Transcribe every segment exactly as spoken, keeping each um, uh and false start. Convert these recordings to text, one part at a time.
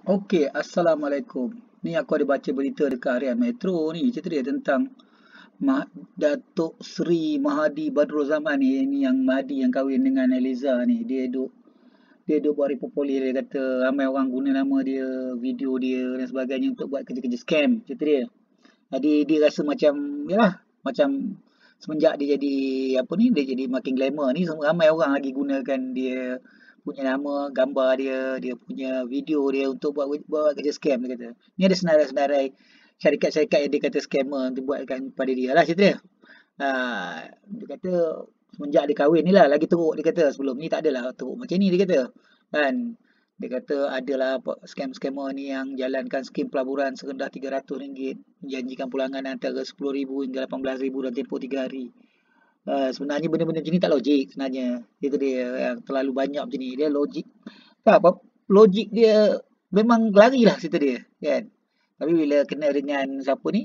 Okey, Assalamualaikum. Ni aku ada baca berita dekat harian Metro ni. Cerita dia tentang Mah Datuk Seri Mahathir Badrul Zaman ni, ni yang Mahathir yang kahwin dengan Eliza ni. Dia duk dia duk buat repopular. Dia kata ramai orang guna nama dia, video dia dan sebagainya untuk buat kerja-kerja scam. Cerita dia. Jadi dia rasa macam yalah, macam semenjak dia jadi apa ni, dia jadi makin glamour ni, semua ramai orang lagi gunakan dia punya nama, gambar dia, dia punya video dia untuk buat buat kerja scam dia kata. Ni ada senarai-senarai syarikat-syarikat yang dia kata scammer untuk buatkan pada dia lah cerita dia. Ha, dia kata semenjak dia kahwin ni lah lagi teruk dia kata. Sebelum ni tak adalah teruk macam ni dia kata. Kan? Dia kata adalah scam-scammer ni yang jalankan skim pelaburan serendah tiga ratus ringgit, menjanjikan pulangan antara sepuluh ribu hingga lapan belas ribu dalam tempoh tiga hari. Uh, sebenarnya benda-benda macam ni tak logik sebenarnya. Itu dia yang terlalu banyak macam ni. Dia logik. Tak apa. Logik dia memang lari lah cerita dia. Kan? Tapi bila kena dengan siapa ni,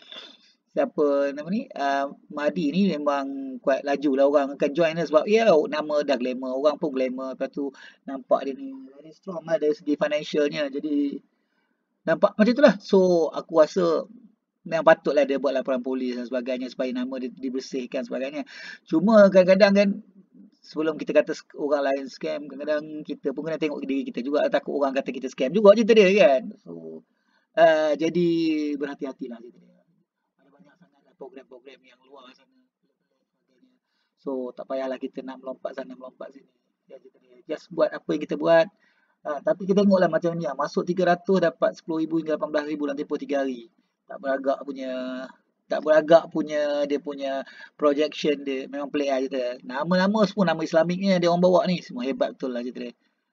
siapa nama ni, uh, Mahdi ni memang kuat laju lah orang akan join lah sebab ya yeah, nama dah glamour, orang pun glamour, lepas tu nampak dia ni very strong lah dari segi financialnya, jadi nampak macam tu lah. So aku rasa memang patutlah dia buat laporan polis dan sebagainya supaya nama dia dibersihkan sebagainya. Cuma kadang-kadang kan sebelum kita kata orang lain scam, kadang-kadang kita pun kena tengok diri kita juga, takut orang kata kita scam juga cerita dia kan. So uh, jadi berhati-hatilah cerita dia. Ada banyak sangatlah program-program yang luar sana, sebagainya. So tak payahlah kita nak melompat sana melompat sini. Ya, cerita dia. Just buat apa yang kita buat. Ha, tapi kita tengoklah macam ni lah. Masuk tiga ratus dapat sepuluh ribu hingga lapan belas ribu dalam tempoh tiga hari. Tak beragak punya tak beragak punya dia punya projection dia. Memang pelik lah cerita. Nama-nama semua nama Islamiknya dia orang bawa ni. Semua hebat betul lah cerita dia.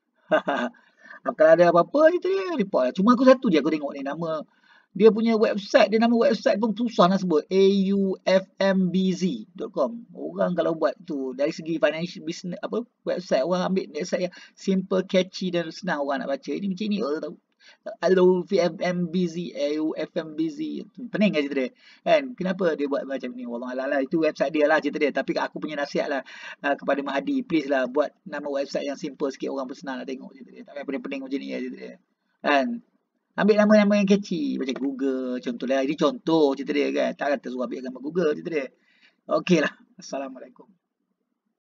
Kalau ada apa-apa cerita dia report lah. Cuma aku satu je aku tengok ni nama dia punya website, dia nama website pun susah nak sebut. A U F M B Z dot com. Orang kalau buat tu dari segi financial business apa website orang ambil website yang simple, catchy dan senang orang nak baca. Ini macam ni oh tahu. Hello V M M B Z, A U F M B Z. Pening kan cerita dia. Kan? Kenapa dia buat macam ni? Wallahualam lah. Itu website dia lah cerita dia. Tapi aku punya nasihat lah uh, kepada Mahathir. Please lah buat nama website yang simple sikit. Orang pun senang nak tengok cerita dia. Tak payah pening-pening macam ni lah cerita dia. Kan? Ambil nama-nama yang catchy macam Google contohlah. Ini contoh cerita dia kan. Tak kata suruh ambil gambar Google cerita dia. Okeylah. Assalamualaikum.